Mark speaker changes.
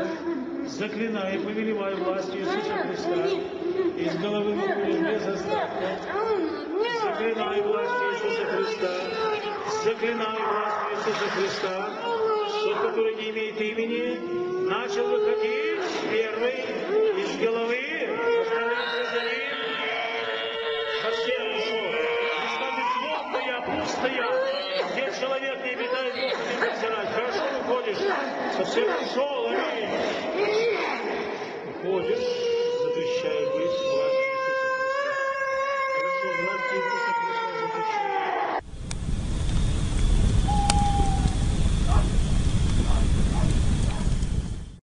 Speaker 1: Заклинаю, повелеваю властью Иисуса Христа из головы мокрой без остатка. Заклинаю властью Иисуса Христа. Заклинаю властью Иисуса Христа. Тот, который не имеет имени, начал выходить первый из головы. Остальные за ним. Совсем ушел. Места безмолвные, пустые, где человек не обитает, Бог не надзирать. Хорошо выходишь. Совсем ушел. Аминь. Уходишь, запрещаю